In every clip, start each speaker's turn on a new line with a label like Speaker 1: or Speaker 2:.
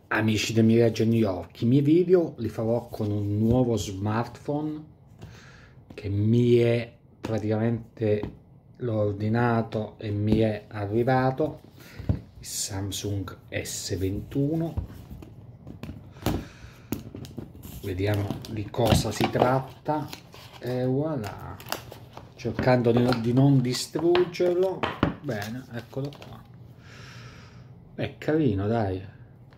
Speaker 1: Amici del Miraggio New York, i miei video li farò con un nuovo smartphone che mi è praticamente, l'ho ordinato e mi è arrivato, il Samsung S21. Vediamo di cosa si tratta e voilà, cercando di non distruggerlo. Bene, eccolo qua, è carino, dai.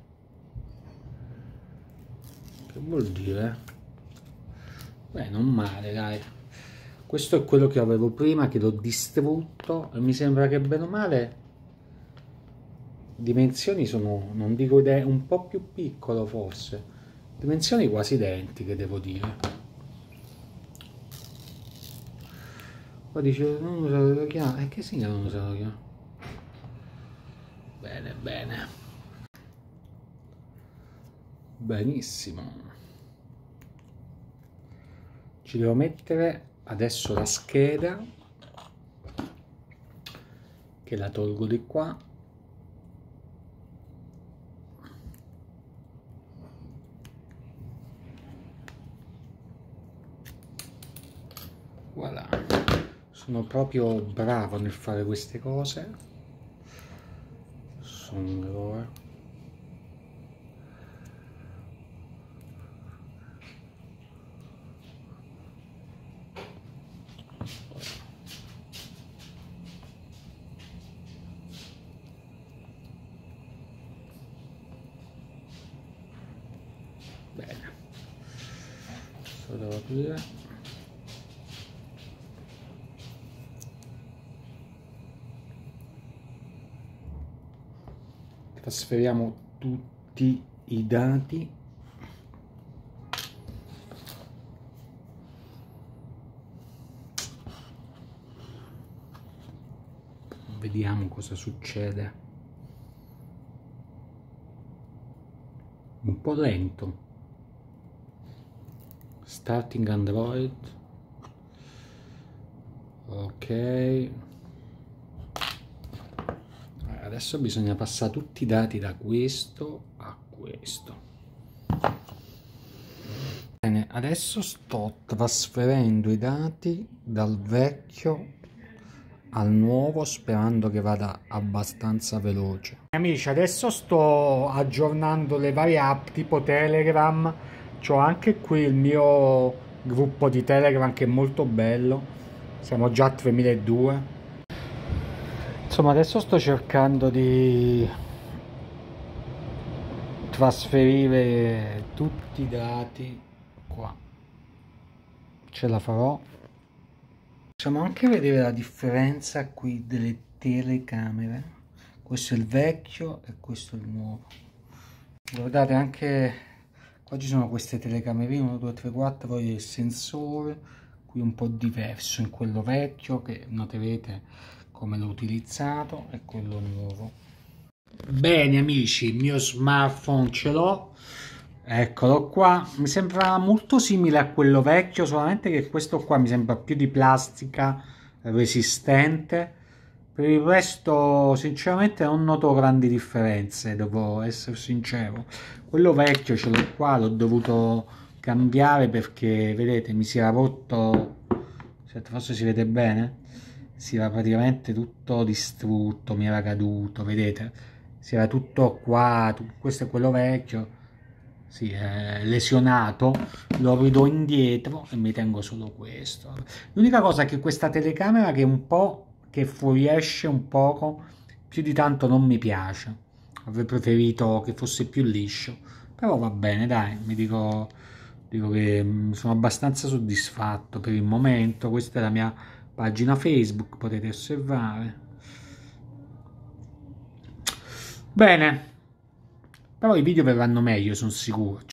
Speaker 1: Che vuol dire? Beh, non male, dai. Questo è quello che avevo prima, che l'ho distrutto, e mi sembra che bene o male dimensioni sono, non dico un po' più piccolo forse, dimensioni quasi identiche, devo dire. Poi dice non usato lo chiamo, che segna non usato lo chiamo? Bene, bene, benissimo. Ci devo mettere adesso la scheda, che la tolgo di qua. Voilà, sono proprio bravo nel fare queste cose. Sono bene, lo devo aprire. Trasferiamo tutti i dati. Vediamo cosa succede. Un po' lento. Starting Android. Ok. Adesso bisogna passare tutti i dati da questo a questo. Bene, adesso sto trasferendo i dati dal vecchio al nuovo, sperando che vada abbastanza veloce. Amici, adesso sto aggiornando le varie app tipo Telegram. C'ho anche qui il mio gruppo di Telegram che è molto bello. Siamo già a 3002. Insomma, adesso sto cercando di trasferire tutti i dati qua. Ce la farò. Possiamo anche vedere la differenza qui delle telecamere. Questo è il vecchio e questo è il nuovo. Guardate, anche qua ci sono queste telecamerine 1, 2, 3, 4, poi il sensore qui un po' diverso in quello vecchio, che noterete come l'ho utilizzato, e quello nuovo. Bene amici, il mio smartphone ce l'ho, eccolo qua. Mi sembra molto simile a quello vecchio, solamente che questo qua mi sembra più di plastica resistente. Per il resto sinceramente non noto grandi differenze, devo essere sincero. Quello vecchio ce l'ho qua, l'ho dovuto cambiare perché vedete mi si era rotto, forse si vede bene, si era praticamente tutto distrutto, mi era caduto, vedete, si era tutto qua, questo è quello vecchio, sì, è lesionato, lo ridò indietro e mi tengo solo questo. L'unica cosa è che questa telecamera che è un po' che fuoriesce un poco, più di tanto non mi piace, avrei preferito che fosse più liscio, però va bene, dai, dico che sono abbastanza soddisfatto per il momento. Questa è la mia pagina Facebook, potete osservare. Bene, però i video verranno meglio, sono sicuro.